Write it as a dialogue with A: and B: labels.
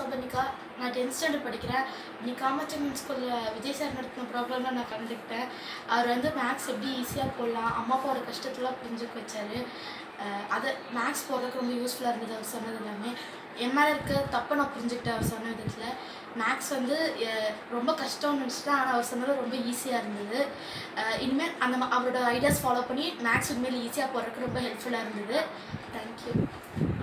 A: சௌபர்ணிகா. நான் 10th standard படிக்கிறேன். இன்னைக்கு காமாட்சியம்மன் ஸ்கூலில் விஜய் சார் நடத்தின ப்ரோக்ராமில் நான் கலந்துக்கிட்டேன். அவர் வந்து மேக்ஸ் எப்படி ஈஸியாக போடலாம், அம்மா அப்பாவோட கஷ்டத்தெல்லாம் புரிஞ்சுக்க வச்சார். அதை மேக்ஸ் போடுறதுக்கு ரொம்ப யூஸ்ஃபுல்லாக இருந்தது அவர் சொன்னது எல்லாமே. என் மேலே இருக்க தப்பை நான் புரிஞ்சுக்கிட்டேன் அவர் சொன்ன விதத்தில். மேக்ஸ் வந்து ரொம்ப கஷ்டம்னு நினச்சிட்டேன், ஆனால் அவர் சொன்னது ரொம்ப ஈஸியாக இருந்தது. இனிமேல் அவரோட ஐடியாஸ் ஃபாலோ பண்ணி மேக்ஸ் இனிமேல் ஈஸியாக போடுறதுக்கு ரொம்ப ஹெல்ப்ஃபுல்லாக இருந்தது. தேங்க்யூ.